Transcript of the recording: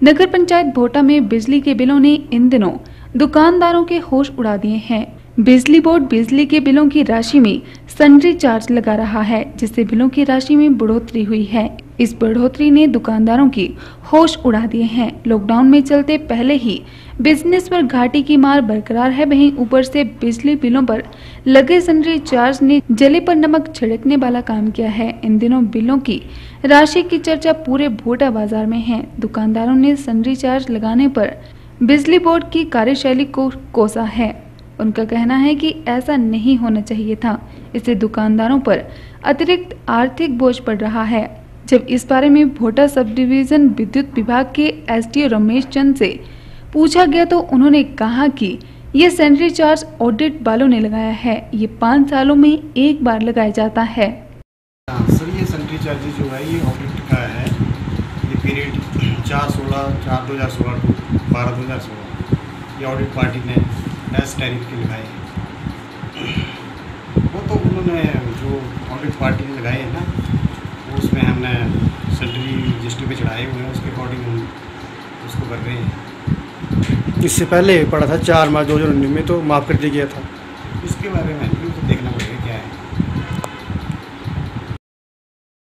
नगर पंचायत भोटा में बिजली के बिलों ने इन दिनों दुकानदारों के होश उड़ा दिए हैं। बिजली बोर्ड बिजली के बिलों की राशि में सन्ड्री चार्ज लगा रहा है, जिससे बिलों की राशि में बढ़ोतरी हुई है। इस बढ़ोतरी ने दुकानदारों की होश उड़ा दिए हैं। लॉकडाउन में चलते पहले ही बिजनेस पर घाटी की मार बरकरार है, वहीं ऊपर से बिजली बिलों पर लगे सन्ड्री चार्ज ने जले पर नमक छिड़कने वाला काम किया है। इन दिनों बिलों की राशि की चर्चा पूरे भोटा बाजार में है। दुकानदारों ने सन्ड्री चार्ज लगाने पर बिजली बोर्ड की कार्यशैली को कोसा है। उनका कहना है कि ऐसा नहीं होना चाहिए था, इससे दुकानदारों पर अतिरिक्त आर्थिक बोझ पड़ रहा है। जब इस बारे में भोटा सब डिवीजन विद्युत विभाग के एसडीओ रमेश चंद से पूछा गया तो उन्होंने कहा कि ये सैनिटरी चार्ज ऑडिट वालों ने लगाया है, ये 5 सालों में एक बार लगाया जाता है। सर, ये सैनिटरी चार्जेस जो है ये ऑडिट का है। ये पीरियड 4/16 टू 12/2016 ये ऑडिट पार्टी ने एस टैरिफ के लगाए हैं। वो तो उन्होंने जो ऑडिट पार्टी ने लगाए हैं ना, उसमें हमने सैनिटरी रजिस्टर पे चढ़ाए हुए हैं, उसके अकॉर्डिंग हम उसको कर रहे हैं। इससे पहले पड़ा था 4 मार्च 2019 में, तो माफ़ कर दिया गया था। इसके बारे में